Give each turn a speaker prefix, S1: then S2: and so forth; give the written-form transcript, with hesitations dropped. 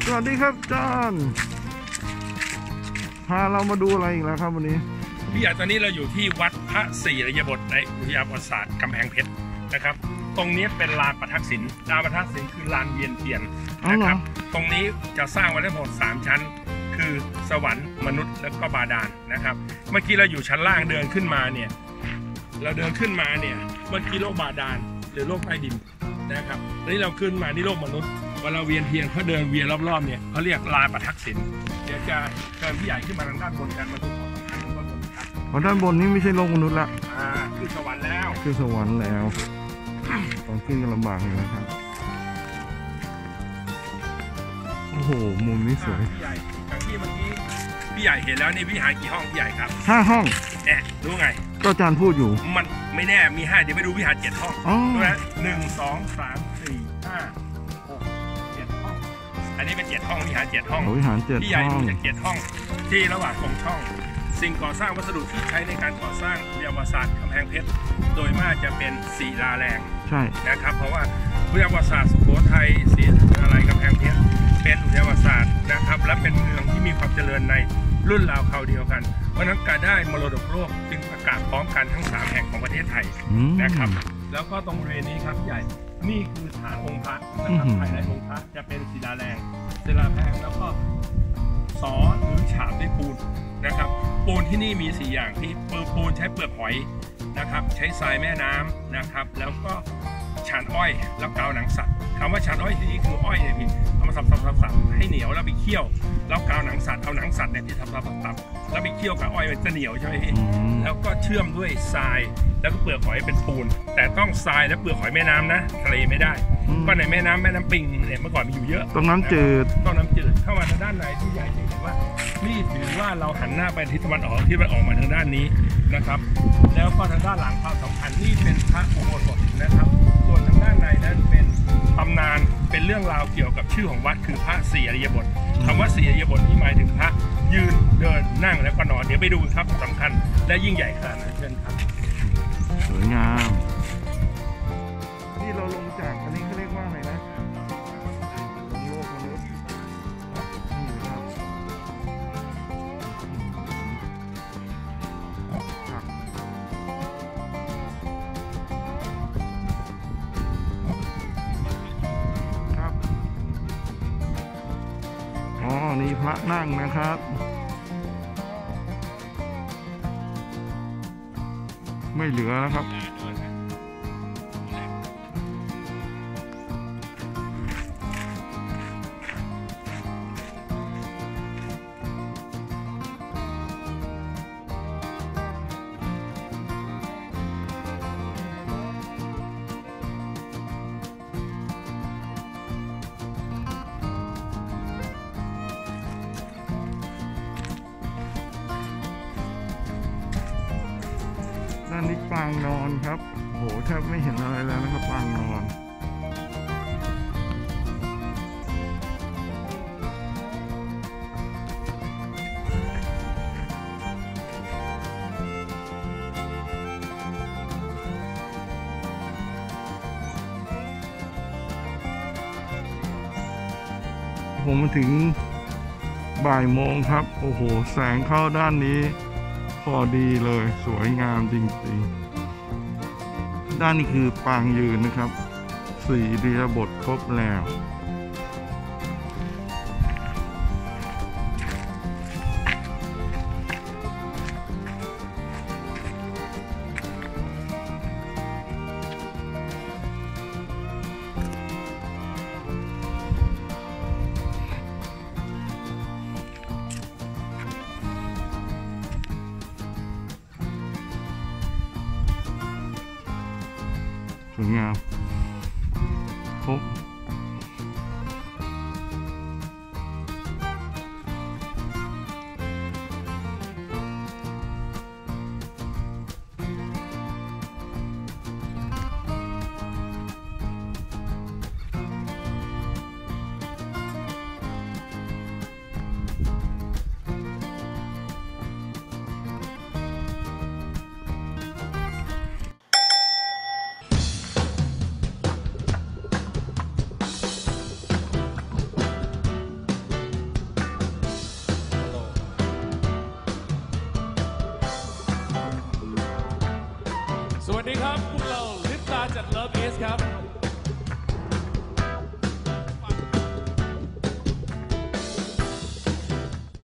S1: สวัสดีครับจอนพาเรามาดูอะไรอีกแล้วครับวันนี้
S2: พี่ใหญ่ตอนนี้เราอยู่ที่วัดพระศรีอริยบทในอุทยานประวัติศาสตร์กำแพงเพชรนะครับตรงนี้เป็นลานประทักษิณลานประทักษิณคือลานเวียนเทียนนะครับตรงนี้จะสร้างไว้ทั้งหมด3ชั้นคือสวรรค์มนุษย์และก็บาดาลนะครับเมื่อกี้เราอยู่ชั้นล่างเดินขึ้นมาเนี่ยเมื่อกี้โลกบาดาลหรือโลกใต้ดินนะครับนี่เราขึ้นมาที่โลกมนุษย์เวลาเวียนเทียนเขาเดินเวียนรอบๆเนี่ยเขาเรียกลานประทักษิณเดี๋ยวจะเชิญพี่ใหญ่ขึ้นมาทางด้านบนกันมาดูของสำคัญของบนครับ
S1: ด้านบนนี้ไม่ใช่โลกมนุษย์ละ
S2: คือสวรรค์แล้ว
S1: คือสวรรค์แล้วตอนขึ้นกันลำบากเลยนะครับโอ้โหมุมนี้สวย
S2: พี่ใหญ่จากที่เมื่อกี้พี่ใหญ่เห็นแล้วนี่วิหารกี่ห้องพี่ใหญ่ครับ
S1: 5 ห้อง
S2: รู้ไง
S1: ก็อาจารย์พูดอยู่
S2: มันไม่แน่มี5เดี๋ยวไปดูวิหาร7 ห้องดูนะ1 2 3 4 5 6 7 ห้องอันนี้เป็น7 ห้องวิหาร7 ห้อง
S1: วิหาร7 ห้อง
S2: พี่ใหญ่ดูจาก7 ห้องที่ระหว่างตรงช่องสิ่งก่อสร้างวัสดุที่ใช้ในการก่อสร้างวิทยาศาสตร์กำแพงเพชรโดยมากจะเป็นศิลาแรง
S1: ใช่
S2: นะครับเพราะว่าวิทยาศาสตร์สุโขทัยศรีอะไรกำแพงเพชรเป็นวิทยาศาสตร์นะครับและเป็นเมืองที่มีความเจริญในรุ่นราวคราวเดียวกันเพราะนั้นการได้มรดกโลกจึงประกาศพร้อมกันทั้ง3 แห่งของประเทศไทยนะครับแล้วก็ตรงบริเวณนี้ครับใหญ่นี่คือฐานองค์พระนะครับภายในองค์พระจะเป็นศิลาแรงศิลาแพงแล้วก็สอหรือฉาบด้วยปูนนะครับปูนที่นี่มี4 อย่างที่ปูนใช้เปลือกหอยนะครับใช้ทรายแม่น้ำนะครับแล้วก็ฉานอ้อยแล้วกาวหนังสัตว์คำว่าฉานอ้อยที่นี่คืออ้อยเนี่ยพี่เอามาสับให้เหนียวแล้วไปเคี่ยวแล้วกาวหนังสัตว์เอาหนังสัตว์เนี่ยที่สับแล้วไปเคี่ยวกับอ้อยมันจะเหนียวใช่ไหมพี่แล้วก็เชื่อมด้วยทรายแล้วก็เปลือกหอยเป็นปูนแต่ต้องทรายและเปลือกหอยแม่น้ำนะทะเลไม่ได้ก็ในแม่น้ำปิงเนี่ยเมื่อก่อนมีอยู่เยอะ
S1: ต้องน้ำจืด
S2: เข้ามาทางด้านในที่ใหญ่จะเห็นว่านี่ถือว่าเราหันหน้าไปทิศตะวันออกที่มันออกมาทางด้านนี้นะครับแล้วก็ทางด้านหลังความสำคัญนี่เป็นพระอุโบสถนะครับส่วนทางด้านในนั้นเป็นตำนานเป็นเรื่องราวเกี่ยวกับชื่อของวัดคือพระศรีอริยบทคำว่าศรีอริยบทนี่หมายถึงพระยืนเดินนั่งแล้วก็นอนเดี๋ยวไปดูครับสำคัญและยิ่งใหญ่ขนาดไหนเชิญครับ
S1: สวยงามนี่เราลงจากอันนี้เขาเรียกว่าอะไรนะโลกมนุษย์นี่ครับครับอ๋อนี่พระนั่งนะครับไม่เหลือแล้วครับด้านนี้ปางนอนครับโหแทบไม่เห็นอะไรแล้วนะครับปางนอนผมมาถึงบ่ายโมงครับโอ้โหแสงเข้าด้านนี้พอดีเลยสวยงามจริงๆด้านนี้คือปางยืนนะครับศรีอริยบทครบแล้วสวยงามครบ
S3: สวัสดีครับพวกเราลิปตาจาก Love East ครับ